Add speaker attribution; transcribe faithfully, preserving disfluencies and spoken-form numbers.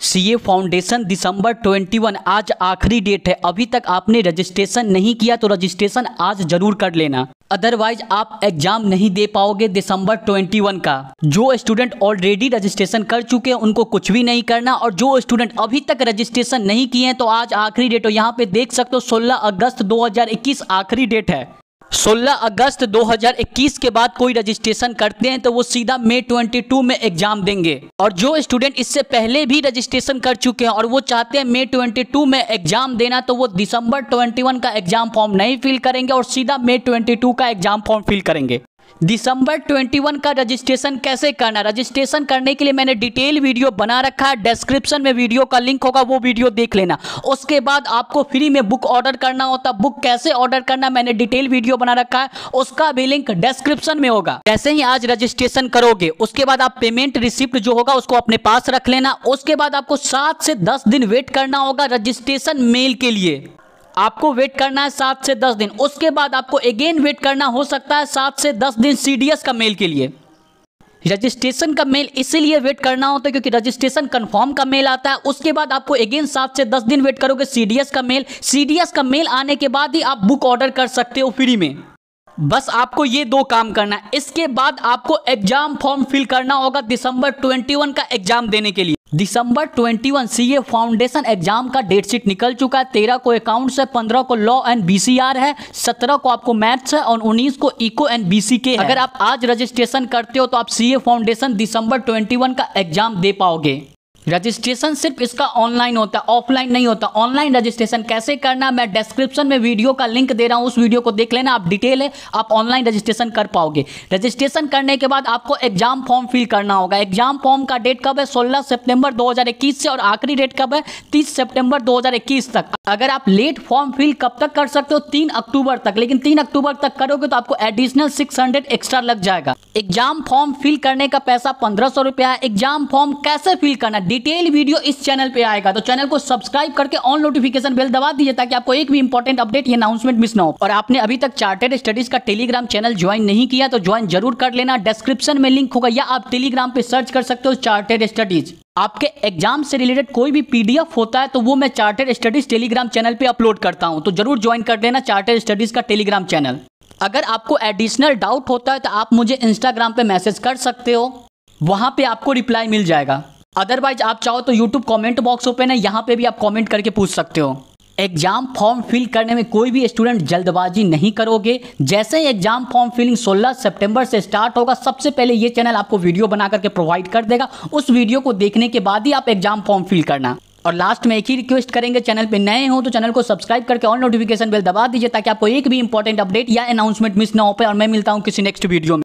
Speaker 1: CA foundation दिसंबर इक्कीस आज आखिरी डेट है। अभी तक आपने रजिस्ट्रेशन नहीं किया तो रजिस्ट्रेशन आज जरूर कर लेना, अदरवाइज आप एग्जाम नहीं दे पाओगे दिसंबर इक्कीस का। जो स्टूडेंट ऑलरेडी रजिस्ट्रेशन कर चुके हैं उनको कुछ भी नहीं करना, और जो स्टूडेंट अभी तक रजिस्ट्रेशन नहीं किए हैं तो आज आखिरी डेट हो। यहाँ पे देख सकते हो सोलह अगस्त दो हज़ार इक्कीस आखिरी डेट है। सोलह अगस्त दो हज़ार इक्कीस के बाद कोई रजिस्ट्रेशन करते हैं तो वो सीधा मई बाईस में एग्जाम देंगे। और जो स्टूडेंट इससे पहले भी रजिस्ट्रेशन कर चुके हैं और वो चाहते हैं मई बाईस में एग्जाम देना, तो वो दिसंबर इक्कीस का एग्जाम फॉर्म नहीं फिल करेंगे और सीधा मई बाईस का एग्जाम फॉर्म फिल करेंगे। दिसंबर इक्कीस का रजिस्ट्रेशन कैसे करना, रजिस्ट्रेशन करने के लिए मैंने डिटेल वीडियो बना रखा है, डिस्क्रिप्शन में वीडियो का लिंक होगा, वो वीडियो देख लेना। उसके बाद आपको फ्री में बुक ऑर्डर करना होता, बुक कैसे ऑर्डर करना मैंने डिटेल वीडियो बना रखा है, उसका भी लिंक डिस्क्रिप्शन में होगा। जैसे ही आज रजिस्ट्रेशन करोगे उसके बाद आप पेमेंट रिसिप्ट जो होगा उसको अपने पास रख लेना। उसके बाद आपको सात से दस दिन वेट करना होगा रजिस्ट्रेशन मेल के लिए, आपको वेट करना है सात से दस दिन। उसके बाद आपको अगेन वेट करना हो सकता है सात से दस दिन सीडीएस का मेल के लिए। रजिस्ट्रेशन का मेल इसीलिए वेट करना होता है क्योंकि रजिस्ट्रेशन कंफर्म का मेल आता है, उसके बाद आपको अगेन सात से दस दिन वेट करोगे सीडीएस का मेल। सीडीएस का मेल आने के बाद ही आप बुक ऑर्डर कर सकते हो फ्री में। बस आपको ये दो काम करना है। इसके बाद आपको एग्जाम फॉर्म फिल करना होगा दिसंबर इक्कीस का एग्जाम देने के लिए। दिसंबर इक्कीस सीए फाउंडेशन एग्जाम का डेट शीट निकल चुका है। तेरह को अकाउंट्स है, पंद्रह को लॉ एंड बीसीआर है, सत्रह को आपको मैथ्स है और उन्नीस को इको एंड बीसीके है। अगर आप आज रजिस्ट्रेशन करते हो तो आप सीए फाउंडेशन दिसंबर इक्कीस का एग्जाम दे पाओगे। रजिस्ट्रेशन सिर्फ इसका ऑनलाइन होता है, ऑफलाइन नहीं होता। ऑनलाइन रजिस्ट्रेशन कैसे करना मैं डिस्क्रिप्शन में वीडियो का लिंक दे रहा हूं, उस वीडियो को देख लेना, आप डिटेल है, आप ऑनलाइन रजिस्ट्रेशन कर पाओगे। रजिस्ट्रेशन करने के बाद आपको एग्जाम फॉर्म फिल करना होगा। एग्जाम फॉर्म का डेट कब है, सोलह सितंबर दो हज़ार इक्कीस से, और आखिरी डेट कब है, तीस सितंबर दो हज़ार इक्कीस तक। अगर आप लेट फॉर्म फिल कब तक कर सकते हो, तीन अक्टूबर तक, लेकिन तीन अक्टूबर तक करोगे तो आपको एडिशनल सिक्स हंड्रेड एक्स्ट्रा लग जाएगा। एग्जाम फॉर्म फिल करने का पैसा पंद्रह सौ रुपया है। एग्जाम फॉर्म कैसे फिल करना डिटेल वीडियो इस चैनल पे आएगा, तो चैनल को सब्सक्राइब करके ऑन नोटिफिकेशन बेल दबा दीजिए ताकि आपको एक भी इंपॉर्टेंट अपडेट या अनाउंसमेंट मिस ना हो। और आपने अभी तक चार्टर्ड स्टडीज का टेलीग्राम चैनल ज्वाइन नहीं किया तो ज्वाइन जरूर कर लेना, डिस्क्रिप्शन में लिंक होगा, या आप टेलीग्राम पे सर्च कर सकते हो चार्टर्ड स्टडीज। आपके एग्जाम से रिलेटेड कोई भी पीडीएफ होता है तो वो मैं चार्टर्ड स्टडीज टेलीग्राम चैनल पे अपलोड करता हूं, तो जरूर ज्वाइन कर लेना चार्टर्ड स्टडीज का टेलीग्राम चैनल। अगर आपको एडिशनल डाउट होता है तो आप मुझे इंस्टाग्राम पे मैसेज कर सकते हो, वहां पे आपको रिप्लाई मिल जाएगा। अदरवाइज आप चाहो तो यूट्यूब कमेंट बॉक्स ओपन है, यहाँ पे भी आप कमेंट करके पूछ सकते हो। एग्जाम फॉर्म फिल करने में कोई भी स्टूडेंट जल्दबाजी नहीं करोगे। जैसे ही एग्जाम फॉर्म फिलिंग सोलह सितंबर से स्टार्ट होगा, सबसे पहले ये चैनल आपको वीडियो बना करके प्रोवाइड कर देगा। उस वीडियो को देखने के बाद ही आप एग्जाम फॉर्म फिल करना। और लास्ट में एक ही रिक्वेस्ट करेंगे, चैनल पे नए हो तो चैनल को सब्सक्राइब करके ऑल नोटिफिकेशन बेल दबा दीजिए ताकि आपको एक भी इंपॉर्टेंट अपडेट या अनाउंसमेंट मिस ना हो पाए। और मैं मिलता हूँ किसी नेक्स्ट वीडियो में।